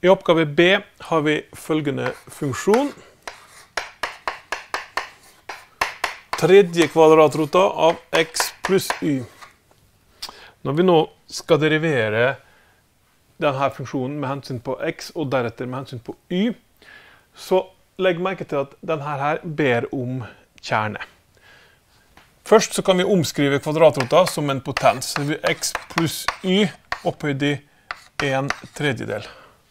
I oppgave B har vi følgende funksjon. Tredje kvadratrota av x pluss y. Når vi nå skal derivere denne funksjonen med hensyn på x og deretter med hensyn på y, så legg merke til at denne her ber om kjerne. Først så kan vi omskrive kvadratrota som en potens. Det blir x pluss y opphøyd i 1/3.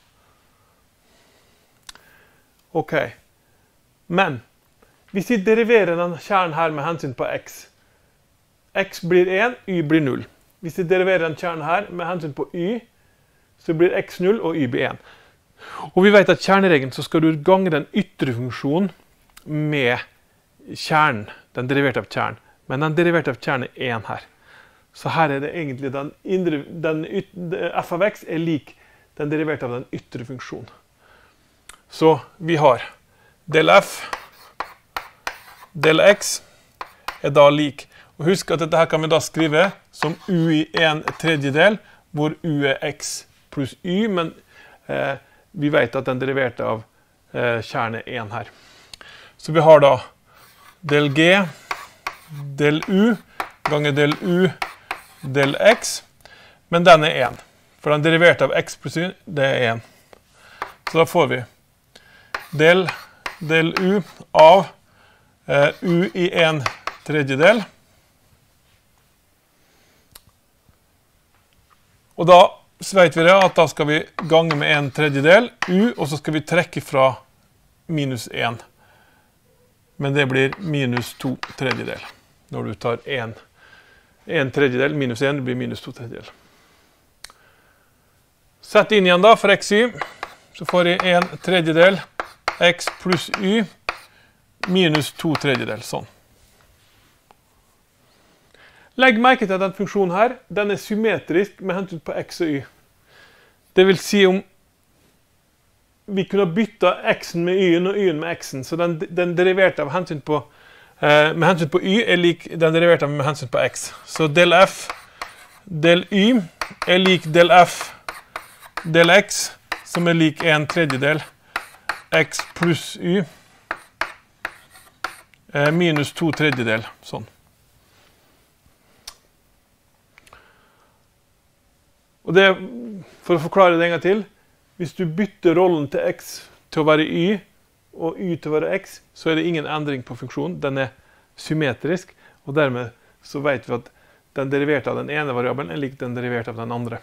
Ok, men hvis vi deriverer denne kjernen her med hensyn på x, x blir 1, y blir 0. Hvis vi deriverer denne kjernen her med hensyn på y, så blir x 0 og y blir 1. Og vi vet at kjerneregelen så skal du gange den ytre funksjonen med kjernen, den deriverte av kjernen. Men den deriverte av kjernen er 1 her. Så her er det egentlig f av x er lik den deriverte av den ytre funksjonen. Så vi har del f, del x er da lik. Og husk at dette her kan vi da skrive som u i 1/3, hvor u er x pluss y, men vi vet at den deriverte av kjernen er 1 her. Så vi har da del g, del u, ganger del u, del x, men den er 1. For den deriverte av x pluss y, det er 1. Så da får vi del u av u i 1/3. Og da vet vi det at da skal vi gange med 1/3 u, og så skal vi trekke fra minus 1. Men det blir minus 2/3. Når du tar 1/3 minus 1, det blir minus 2/3. Sett inn igjen da for x y, så får jeg 1/3 x pluss y minus 2/3, sånn. Legg merke til at denne funksjonen her, den er symmetrisk med hensyn på x og y. Det vil si om vi kunne bytte x-en med y-en og y-en med x-en, så den deriverte av hensyn på, med hensyn på y er lik den deriverte av med hensyn på x. Så del f, del y er lik del f, del x, som er lik 1/3 x pluss y minus 2/3, sånn. Og det, for å forklare det en gang til, hvis du bytter rollen til x til å være y, og y til å være x, så er det ingen endring på funksjonen. Den er symmetrisk, og dermed så vet vi at den deriverte av den ene variabelen er lik den deriverte av den andre.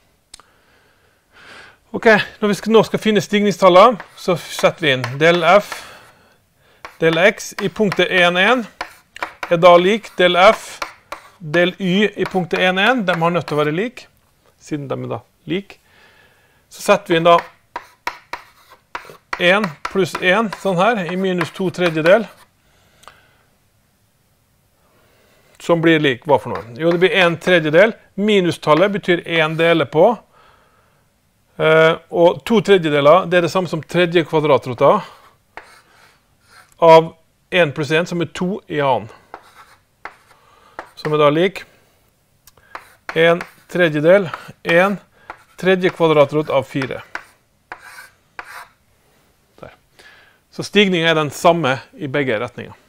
Ok, når vi nå skal finne stigningstallet, så setter vi inn del f, del x i punktet 1,1 er da lik del f, del y i punktet 1,1. De har nødt til å være lik, siden de er da lik. Så setter vi inn da 1 pluss 1, sånn her, i minus 2/3, som blir lik hva for noe? Jo, det blir 1/3. Minustallet betyr 1 deler på, og 2/3, det er det samme som tredje kvadratrota av 1 pluss 1, som er 2 i annen. Som er da lik 1/3, 1 tredje kvadratrot av 4. Der. Så stigningen er den samme i begge retninger.